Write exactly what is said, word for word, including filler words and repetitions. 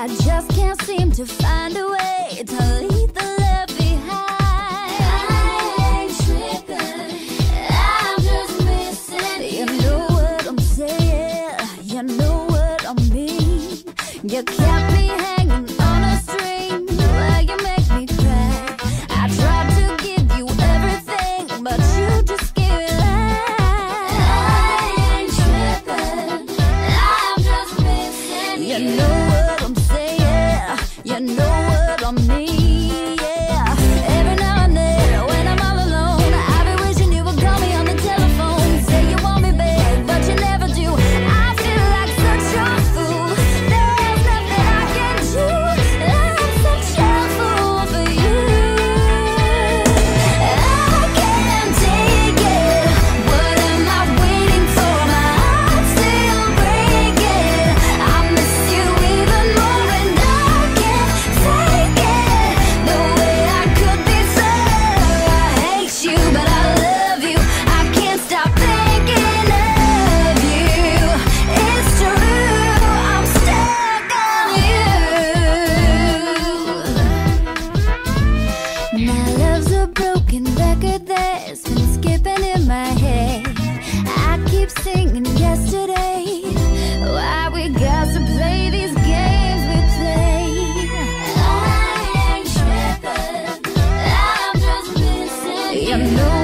I just can't seem to find a way to leave the love behind. I ain't tripping, I'm just missing you. You know what I'm saying, you know what I mean. You kept me hanging on a string, well, you make me cry. I tried to give you everything, but you just give it lies. I ain't tripping, I'm just missing you. You know what I'm saying, you know what I mean, yeah. Every now and then, when I'm all alone, I be wishing you would call me on the telephone. Say you want me back, but you never do. I feel like such a fool, there's nothing I can do. I'm such a fool for you. I can't take it, what am I waiting for? My heart's still breaking, I miss you even more, and I can't take it. No way I could be so. I hate you, but I love you. I can't stop thinking of you. It's true, I'm stuck on you. My love's a broken record that's been skipping in my head. I keep singing yesterday, why we got to play these games we play. I ain't tripping, I'm just missing you. You know